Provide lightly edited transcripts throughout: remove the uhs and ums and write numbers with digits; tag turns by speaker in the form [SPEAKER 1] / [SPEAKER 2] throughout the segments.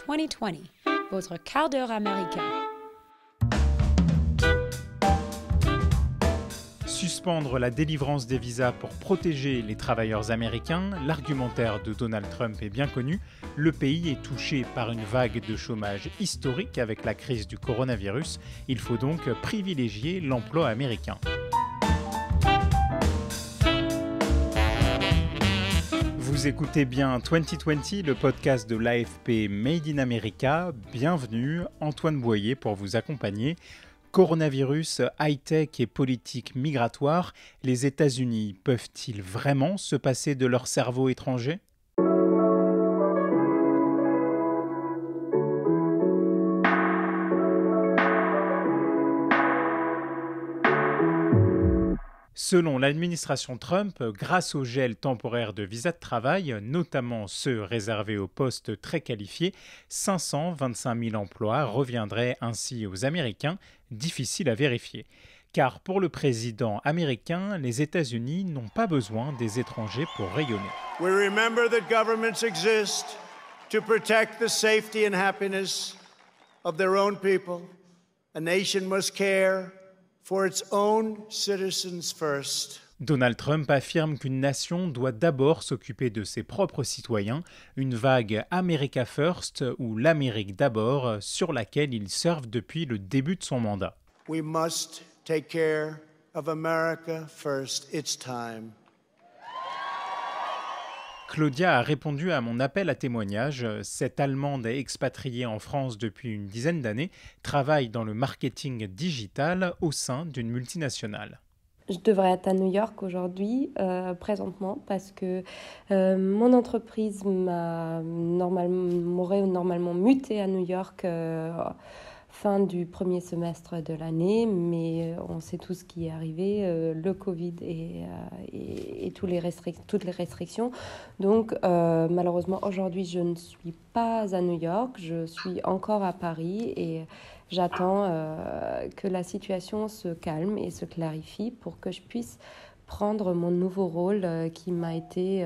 [SPEAKER 1] 2020, votre quart d'heure américain.
[SPEAKER 2] Suspendre la délivrance des visas pour protéger les travailleurs américains, l'argumentaire de Donald Trump est bien connu. Le pays est touché par une vague de chômage historique avec la crise du coronavirus. Il faut donc privilégier l'emploi américain. Vous écoutez bien 2020, le podcast de l'AFP Made in America. Bienvenue, Antoine Boyer pour vous accompagner. Coronavirus, high-tech et politique migratoire, les États-Unis peuvent-ils vraiment se passer de leur cerveau étranger ? Selon l'administration Trump, grâce au gel temporaire de visas de travail, notamment ceux réservés aux postes très qualifiés, 525 000 emplois reviendraient ainsi aux Américains, difficile à vérifier. Car pour le président américain, les États-Unis n'ont pas besoin des étrangers pour rayonner.
[SPEAKER 3] We remember that governments exist to protect the safety and happiness of their own people. A nation must care for its own citizens first.
[SPEAKER 2] Donald Trump affirme qu'une nation doit d'abord s'occuper de ses propres citoyens, une vague America First ou l'Amérique d'abord sur laquelle il surfe depuis le début de son mandat.
[SPEAKER 3] We must take care of America first. It's time.
[SPEAKER 2] Claudia a répondu à mon appel à témoignage. Cette Allemande expatriée en France depuis une dizaine d'années travaille dans le marketing digital au sein d'une multinationale.
[SPEAKER 4] Je devrais être à New York aujourd'hui, présentement, parce que mon entreprise m'aurait normalement mutée à New York fin du premier semestre de l'année, mais on sait tout ce qui est arrivé, le Covid et toutes les restrictions. Donc, malheureusement, aujourd'hui, je ne suis pas à New York, je suis encore à Paris et j'attends que la situation se calme et se clarifie pour que je puisse prendre mon nouveau rôle qui m'a été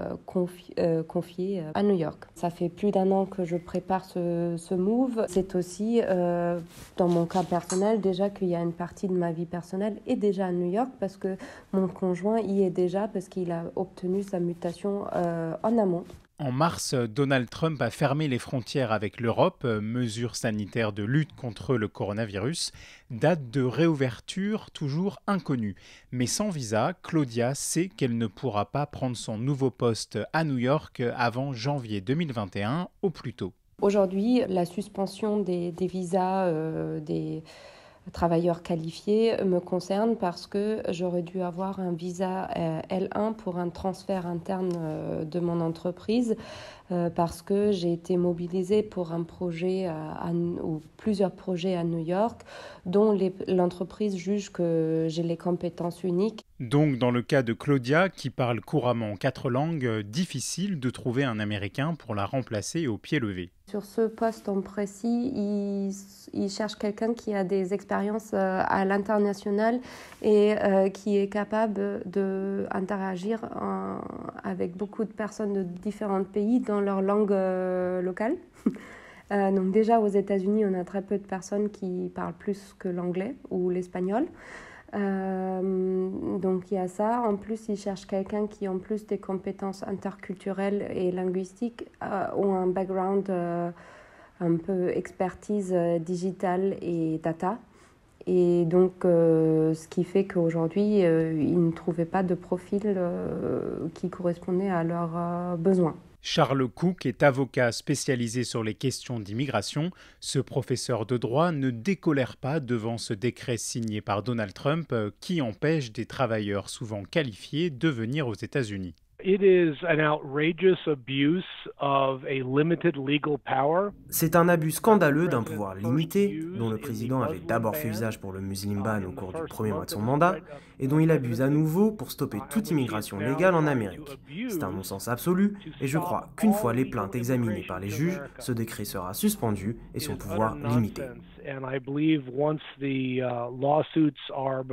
[SPEAKER 4] confié à New York. Ça fait plus d'1 an que je prépare ce move. C'est aussi, dans mon cas personnel, déjà qu'il y a une partie de ma vie personnelle est déjà à New York parce que mon conjoint y est déjà parce qu'il a obtenu sa mutation en amont.
[SPEAKER 2] En mars, Donald Trump a fermé les frontières avec l'Europe, mesure sanitaire de lutte contre le coronavirus. Date de réouverture toujours inconnue. Mais sans visa, Claudia sait qu'elle ne pourra pas prendre son nouveau poste à New York avant janvier 2021 au plus tôt.
[SPEAKER 4] Aujourd'hui, la suspension des visas des travailleurs qualifiés me concerne parce que j'aurais dû avoir un visa L1 pour un transfert interne de mon entreprise parce que j'ai été mobilisée pour un projet ou plusieurs projets à New York dont l'entreprise juge que j'ai les compétences uniques.
[SPEAKER 2] Donc, dans le cas de Claudia, qui parle couramment 4 langues, difficile de trouver un Américain pour la remplacer au pied levé.
[SPEAKER 4] Sur ce poste en précis, il cherche quelqu'un qui a des expériences à l'international et qui est capable d'interagir avec beaucoup de personnes de différents pays dans leur langue locale. Donc déjà, aux États-Unis, on a très peu de personnes qui parlent plus que l'anglais ou l'espagnol. Donc il y a ça. En plus, ils cherchent quelqu'un qui, en plus des compétences interculturelles et linguistiques, ont un background un peu expertise digitale et data. Et donc, ce qui fait qu'aujourd'hui, ils ne trouvaient pas de profil qui correspondait à leurs besoins.
[SPEAKER 2] Charles Cook est avocat spécialisé sur les questions d'immigration. Ce professeur de droit ne décolère pas devant ce décret signé par Donald Trump qui empêche des travailleurs souvent qualifiés de venir aux États-Unis.
[SPEAKER 5] C'est un abus scandaleux d'un pouvoir limité, dont le président avait d'abord fait usage pour le Muslim ban au cours du premier mois de son mandat, et dont il abuse à nouveau pour stopper toute immigration légale en Amérique. C'est un non-sens absolu, et je crois qu'une fois les plaintes examinées par les juges, ce décret sera suspendu et son pouvoir limité.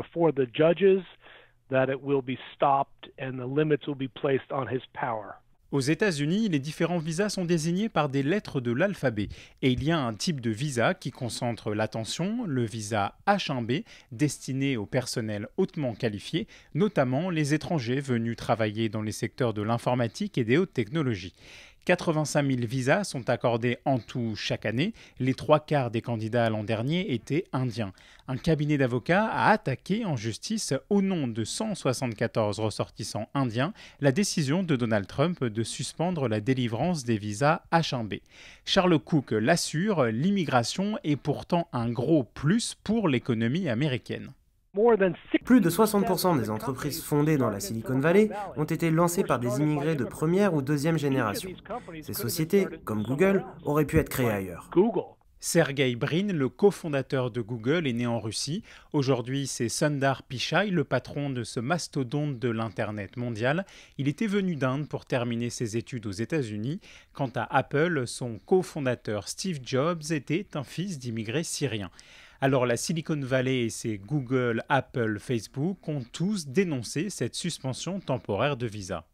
[SPEAKER 6] That it will be stopped and the limits will be placed on his power.
[SPEAKER 2] Aux États-Unis, les différents visas sont désignés par des lettres de l'alphabet et il y a un type de visa qui concentre l'attention, le visa H1B, destiné au personnel hautement qualifié, notamment les étrangers venus travailler dans les secteurs de l'informatique et des hautes technologies. 85 000 visas sont accordés en tout chaque année. Les 3/4 des candidats l'an dernier étaient indiens. Un cabinet d'avocats a attaqué en justice, au nom de 174 ressortissants indiens, la décision de Donald Trump de suspendre la délivrance des visas H1B. Charles Cook l'assure, l'immigration est pourtant un gros plus pour l'économie américaine.
[SPEAKER 5] Plus de 60% des entreprises fondées dans la Silicon Valley ont été lancées par des immigrés de première ou deuxième génération. Ces sociétés, comme Google, auraient pu être créées ailleurs.
[SPEAKER 2] Sergey Brin, le cofondateur de Google, est né en Russie. Aujourd'hui, c'est Sundar Pichai, le patron de ce mastodonte de l'Internet mondial. Il était venu d'Inde pour terminer ses études aux États-Unis. Quant à Apple, son cofondateur Steve Jobs était un fils d'immigrés syriens. Alors la Silicon Valley et ses Google, Apple, Facebook ont tous dénoncé cette suspension temporaire de visa.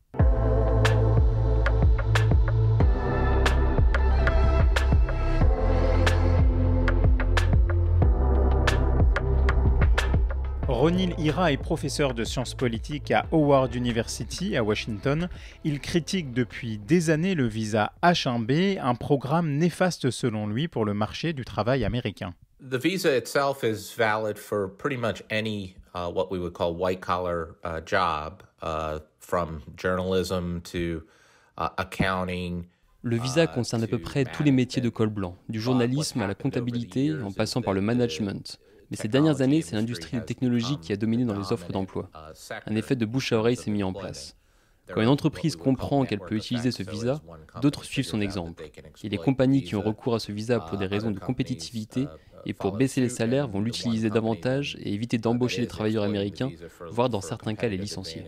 [SPEAKER 2] Ronil Ira est professeur de sciences politiques à Howard University à Washington. Il critique depuis des années le visa H1B, un programme néfaste selon lui pour le marché du travail américain.
[SPEAKER 6] The visa itself is valid for pretty much any what we would call white-collar job, from journalism to accounting.
[SPEAKER 7] Le visa concerne à peu près tous les métiers de col blanc, du journalisme à la comptabilité, en passant par le management. Mais ces dernières années, c'est l'industrie technologique qui a dominé dans les offres d'emploi. Un effet de bouche à oreille s'est mis en place. Quand une entreprise comprend qu'elle peut utiliser ce visa, d'autres suivent son exemple. Et les compagnies qui ont recours à ce visa pour des raisons de compétitivité et pour baisser les salaires vont l'utiliser davantage et éviter d'embaucher les travailleurs américains, voire dans certains cas les licencier.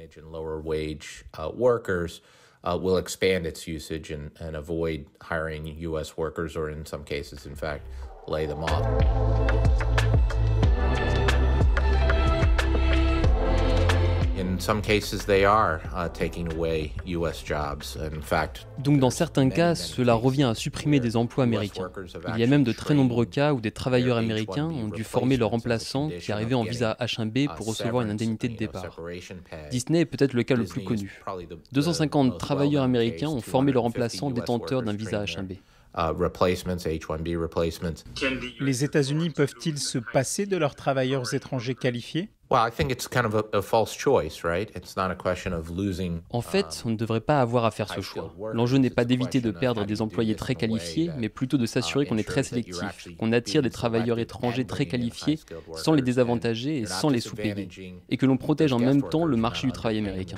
[SPEAKER 6] Will expand its usage and avoid hiring U.S. workers or in some cases, in fact, lay them off. In some cases, they are taking away U.S. jobs. In fact,
[SPEAKER 7] donc dans certains cas, cela revient à supprimer des emplois américains. Il y a même de très nombreux cas où des travailleurs américains ont dû former leurs remplaçants qui arrivaient en visa H1B pour recevoir une indemnité de départ. Disney est peut-être le cas le plus connu. 250 travailleurs américains ont formé leurs remplaçants détenteurs d'un visa H1B.
[SPEAKER 2] Les États-Unis peuvent-ils se passer de leurs travailleurs étrangers qualifiés ?
[SPEAKER 6] En
[SPEAKER 7] fait, on ne devrait pas avoir à faire ce choix. L'enjeu n'est pas d'éviter de perdre des employés très qualifiés, mais plutôt de s'assurer qu'on est très sélectif, qu'on attire des travailleurs étrangers très qualifiés sans les désavantager et sans les sous-payer, et que l'on protège en même temps le marché du travail américain.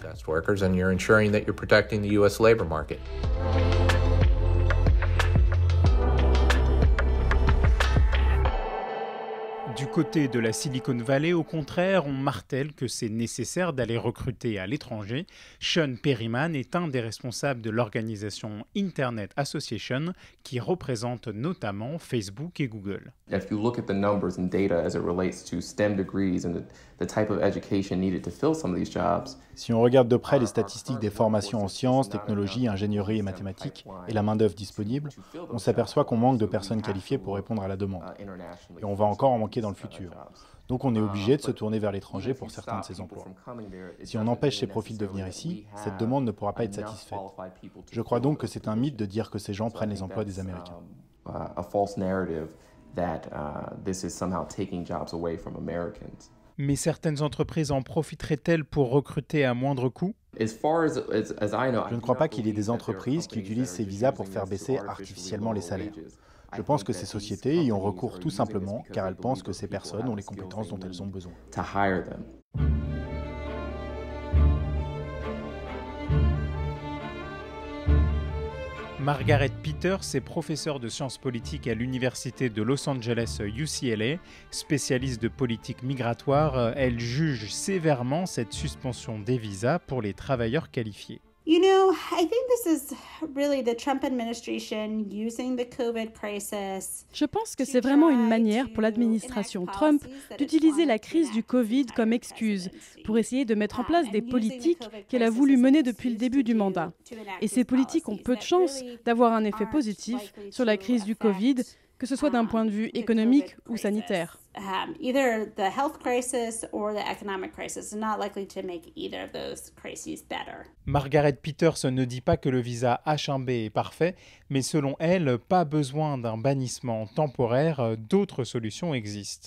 [SPEAKER 2] Du côté de la Silicon Valley, au contraire, on martèle que c'est nécessaire d'aller recruter à l'étranger. Sean Perryman est un des responsables de l'organisation Internet Association qui représente notamment Facebook et Google.
[SPEAKER 8] If you look at the numbers and data as it relates to STEM degrees and the type of education needed to fill some of these jobs.
[SPEAKER 9] Si on regarde de près les statistiques des formations en sciences, technologies, ingénierie et mathématiques et la main-d'œuvre disponible, on s'aperçoit qu'on manque de personnes qualifiées pour répondre à la demande. Et on va encore en manquer dans le futur. Donc on est obligé de se tourner vers l'étranger pour certains de ces emplois. Si on empêche ces profils de venir ici, cette demande ne pourra pas être satisfaite. Je crois donc que c'est un mythe de dire que ces gens prennent les emplois des Américains.
[SPEAKER 2] Mais certaines entreprises en profiteraient-elles pour recruter à moindre coût ?
[SPEAKER 9] Je ne crois pas qu'il y ait des entreprises qui utilisent ces visas pour faire baisser artificiellement les salaires. Je pense que ces sociétés y ont recours tout simplement car elles pensent que ces personnes ont les compétences dont elles ont besoin.
[SPEAKER 2] Margaret Peters est professeure de sciences politiques à l'université de Los Angeles UCLA, spécialiste de politique migratoire. Elle juge sévèrement cette suspension des visas pour les travailleurs qualifiés.
[SPEAKER 10] You know, I think this is really the Trump administration using the COVID crisis.
[SPEAKER 11] Je pense que c'est vraiment une manière pour l'administration Trump d'utiliser la crise du Covid comme excuse pour essayer de mettre en place des politiques qu'elle a voulu mener depuis le début du mandat. Et ces politiques ont peu de chances d'avoir un effet positif sur la crise du Covid, que ce soit d'un point de vue économique ou sanitaire.
[SPEAKER 10] Either the health crisis or the economic crisis is not likely to make either of those crises better.
[SPEAKER 2] Margaret Peters ne dit pas que le visa H1B est parfait, mais selon elle, pas besoin d'un bannissement temporaire, d'autres solutions existent.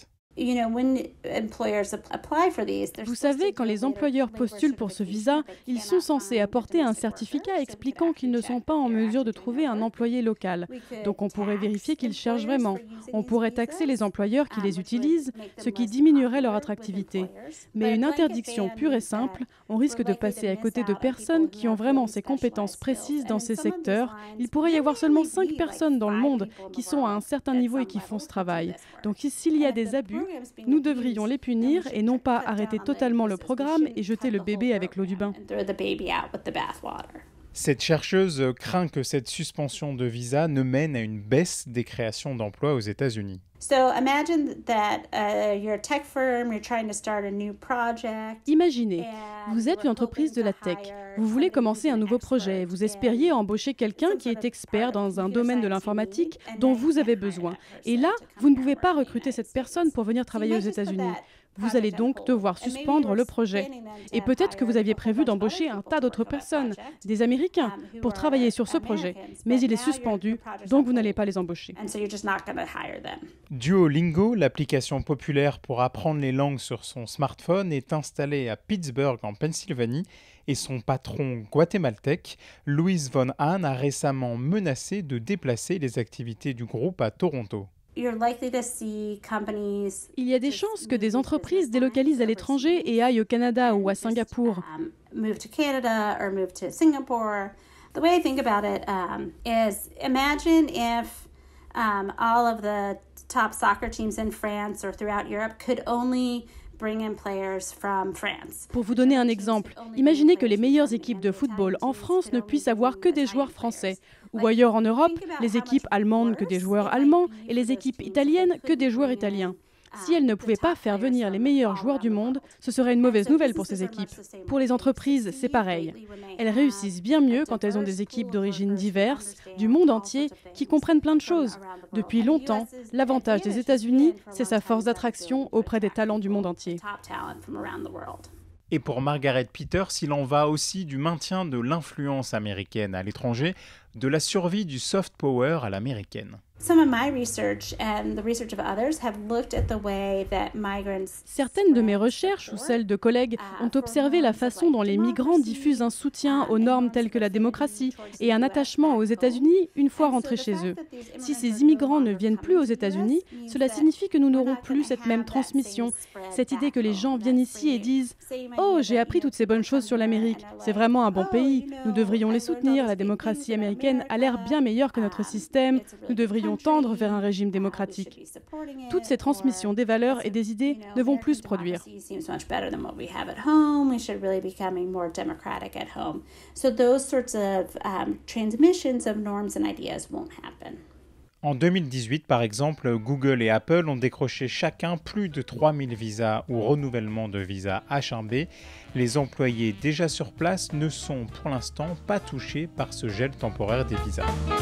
[SPEAKER 11] Vous savez, quand les employeurs postulent pour ce visa, ils sont censés apporter un certificat expliquant qu'ils ne sont pas en mesure de trouver un employé local. Donc on pourrait vérifier qu'ils cherchent vraiment. On pourrait taxer les employeurs qui les utilisent, ce qui diminuerait leur attractivité. Mais une interdiction pure et simple, on risque de passer à côté de personnes qui ont vraiment ces compétences précises dans ces secteurs. Il pourrait y avoir seulement 5 personnes dans le monde qui sont à un certain niveau et qui font ce travail. Donc s'il y a des abus, nous devrions les punir et non pas arrêter totalement le programme et jeter le bébé avec l'eau du bain.
[SPEAKER 2] Cette chercheuse craint que cette suspension de visa ne mène à une baisse des créations d'emplois aux États-Unis.
[SPEAKER 11] Imaginez, vous êtes une entreprise de la tech, vous voulez commencer un nouveau projet, vous espériez embaucher quelqu'un qui est expert dans un domaine de l'informatique dont vous avez besoin. Et là, vous ne pouvez pas recruter cette personne pour venir travailler aux États-Unis. Vous allez donc devoir suspendre le projet. Et peut-être que vous aviez prévu d'embaucher un tas d'autres personnes, des Américains, pour travailler sur ce projet. Mais il est suspendu, donc vous n'allez pas les embaucher.
[SPEAKER 2] Duolingo, l'application populaire pour apprendre les langues sur son smartphone, est installée à Pittsburgh, en Pennsylvanie, et son patron guatémaltèque, Louise Von Hahn, a récemment menacé de déplacer les activités du groupe à Toronto.
[SPEAKER 11] Il y a des chances que des entreprises délocalisent à l'étranger et aillent au Canada ou à Singapour.
[SPEAKER 10] Move to Canada or move to Singapore. The way I think about it is imagine if all of the top soccer teams in France or throughout Europe could only bring in players from France.
[SPEAKER 11] Pour vous donner un exemple, imaginez que les meilleures équipes de football en France ne puissent avoir que des joueurs français. Ou ailleurs en Europe, les équipes allemandes que des joueurs allemands et les équipes italiennes que des joueurs italiens. Si elles ne pouvaient pas faire venir les meilleurs joueurs du monde, ce serait une mauvaise nouvelle pour ces équipes. Pour les entreprises, c'est pareil. Elles réussissent bien mieux quand elles ont des équipes d'origines diverses, du monde entier, qui comprennent plein de choses. Depuis longtemps, l'avantage des États-Unis, c'est sa force d'attraction auprès des talents du monde entier.
[SPEAKER 2] Et pour Margaret Peters, il en va aussi du maintien de l'influence américaine à l'étranger, de la survie du soft power à l'américaine.
[SPEAKER 10] Certaines
[SPEAKER 11] de mes recherches ou celles de collègues ont observé la façon dont les migrants diffusent un soutien aux normes telles que la démocratie et un attachement aux États-Unis une fois rentrés chez eux. Si ces immigrants ne viennent plus aux États-Unis, cela signifie que nous n'aurons plus cette même transmission, cette idée que les gens viennent ici et disent « Oh, j'ai appris toutes ces bonnes choses sur l'Amérique, c'est vraiment un bon pays, nous devrions les soutenir, la démocratie américaine a l'air bien meilleure que notre système, nous devrions tendre vers un régime démocratique. » Toutes ces transmissions des valeurs et des idées ne vont plus se produire.
[SPEAKER 2] En 2018, par exemple, Google et Apple ont décroché chacun plus de 3000 visas ou renouvellements de visas H1B. Les employés déjà sur place ne sont pour l'instant pas touchés par ce gel temporaire des visas.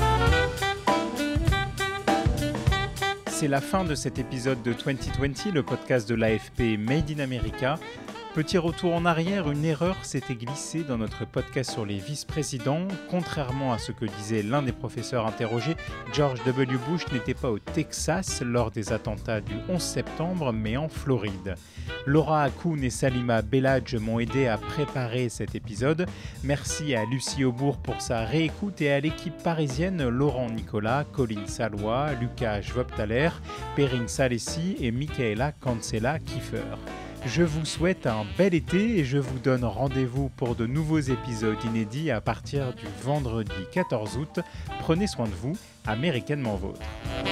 [SPEAKER 2] C'est la fin de cet épisode de 2020, le podcast de l'AFP Made in America. Petit retour en arrière, une erreur s'était glissée dans notre podcast sur les vice-présidents. Contrairement à ce que disait l'un des professeurs interrogés, George W. Bush n'était pas au Texas lors des attentats du 11 septembre, mais en Floride. Laura Hakoun et Salima Belhadj m'ont aidé à préparer cet épisode. Merci à Lucie Aubourg pour sa réécoute et à l'équipe parisienne Laurent Nicolas, Colline Salois, Lucas Schwabthaler, Perrine Salessi et Michaela Cancela-Kiefer. Je vous souhaite un bel été et je vous donne rendez-vous pour de nouveaux épisodes inédits à partir du vendredi 14 août. Prenez soin de vous, américanement vôtre.